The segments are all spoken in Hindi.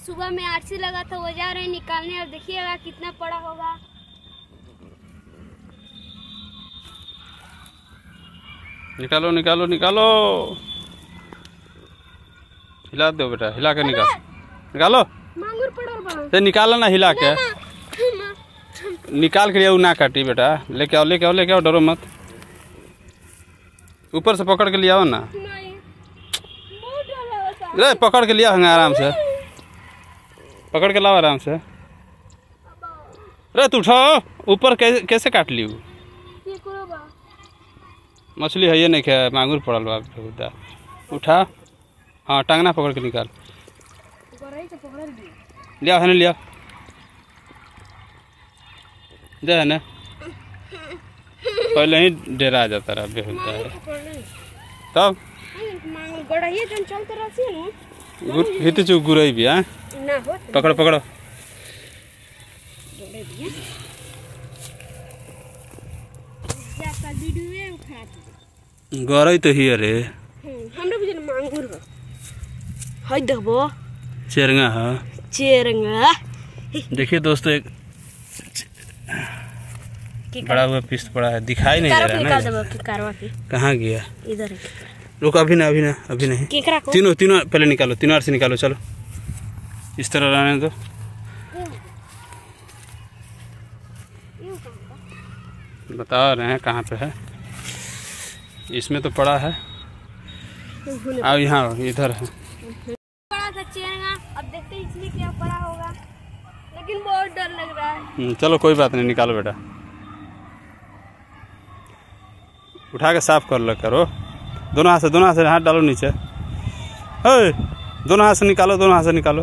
सुबह में आरसी लगा था, वो जा रहे हैं निकालने और देखिएगा कितना पड़ा होगा। निकालो निकालो निकालो, हिला दो बेटा, हिला के निकालो। मांगुर पड़ा बा। ते निकालो ना, हिला के निकाल के लिए ना काटी बेटा। लेके आओ लेके आओ लेके आओ, डरो मत। ऊपर से पकड़ के ले आओ ना। रे पकड़ के लिया होंगे आराम से, पकड़ के लाओ आराम से। रे तू उठाओ, ऊपर कैसे काट ली? मछली है ये नहीं क्या, मांगुर पड़ल बा। उठा, हाँ टांगना पकड़ के निकाल। लिया है ना, लिया दे है ना। पहले ही डेरा आ जाता रहा बेहुदा है तब हित चुक गुरई भी है। पकड़ो पकड़ो, गरई तो ही अरे देखो चेरंगा है, चेरंगा। देखिए दोस्तों, एक बड़ा हुआ पीस पड़ा है, दिखाई नहीं दे रहा ना। कहाँ गया? इधर है। रुको, अभी ना अभी ना अभी नहीं। तीनों तीनों पहले निकालो, तीनों से निकालो। चलो इस तरह रहने दो। बता रहे हैं कहाँ पे है। इसमें तो पड़ा है। अब यहाँ इधर है। बड़ा था चेरंगा, अब देखते हैं इसमें क्या पड़ा होगा, लेकिन बहुत डर लग रहा है। चलो कोई बात नहीं, निकालो बेटा। उठा के साफ कर लो करो, दोनों हाथ से हाथ डालो नीचे। दोनों हाथ से निकालो, दोनों हाथ से निकालो।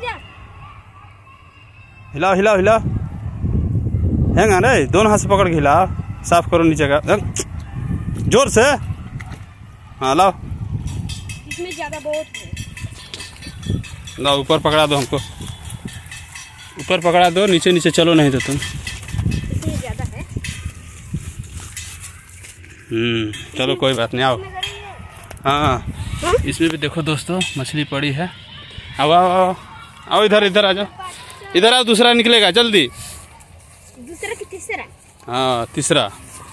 हिलाओ हिलाओ हिलाओ, हैंगा रे, दोनों हाथ से पकड़ के हिलाओ। साफ करो नीचे का जोर से। हाँ लाओ, इसमें ज्यादा बहुत है। लाओ ऊपर पकड़ा दो हमको, ऊपर पकड़ा दो, नीचे नीचे चलो, नहीं तो तुम। इसमें ज्यादा है। चलो कोई बात नहीं, आओ। हाँ इसमें भी देखो दोस्तों मछली पड़ी है। आओ आओ आओ आओ, इधर इधर आ जाओ, इधर आओ। दूसरा निकलेगा जल्दी। दूसरा कि तीसरा? हाँ तीसरा।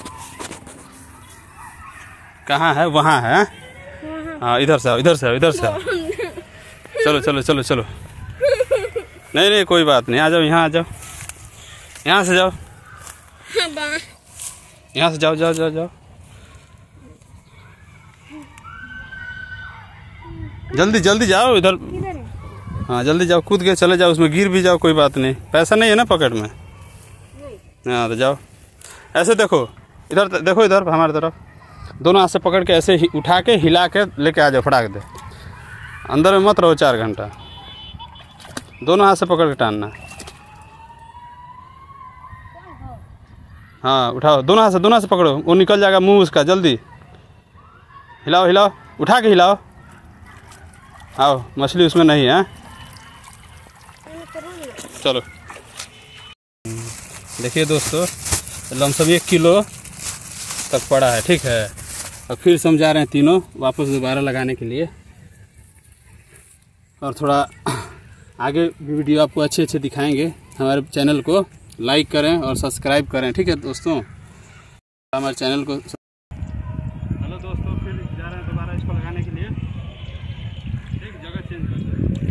कहाँ है? वहाँ है। हाँ इधर से आओ, इधर से आओ, इधर से आओ। चलो चलो चलो चलो। नहीं नहीं कोई बात नहीं, आ जाओ, यहाँ आ जाओ, यहाँ से जाओ, यहाँ से जाओ जाओ जाओ जाओ, जल्दी जल्दी जाओ इधर। हाँ जल्दी जाओ, कूद के चले जाओ, उसमें गिर भी जाओ कोई बात नहीं, पैसा नहीं है ना पॉकेट में। हाँ तो जाओ, ऐसे देखो, इधर देखो, इधर हमारी तरफ। दोनों हाथ से पकड़ के ऐसे ही उठा के हिला के लेके आ जाओ, फटाक दे। अंदर में मत रहो 4 घंटा, दोनों हाथ से पकड़ के टानना। हाँ उठाओ, दोनों हाथ से पकड़ो, वो निकल जाएगा मुंह उसका। जल्दी हिलाओ हिलाओ, उठा के हिलाओ। आओ, मछली उसमें नहीं है। चलो देखिए दोस्तों, लमसम 1 किलो तक पड़ा है, ठीक है। और फिर समझा रहे हैं तीनों वापस दोबारा लगाने के लिए। और थोड़ा आगे भी वीडियो आपको अच्छे अच्छे दिखाएंगे। हमारे चैनल को लाइक करें और सब्सक्राइब करें, ठीक है दोस्तों। हमारे चैनल को। हेलो दोस्तों, फिर जा रहे हैं दोबारा इसको लगाने के लिए। एक जगह चेंज कर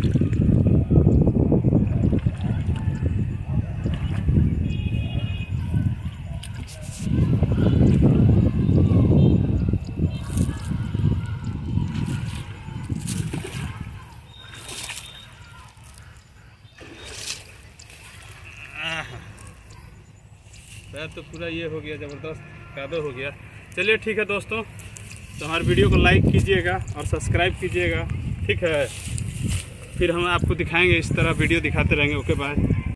पैर तो पूरा ये हो गया, ज़बरदस्त कादो हो गया। चलिए ठीक है दोस्तों, तो हमारे वीडियो को लाइक कीजिएगा और सब्सक्राइब कीजिएगा, ठीक है। फिर हम आपको दिखाएंगे, इस तरह वीडियो दिखाते रहेंगे। Okay bye.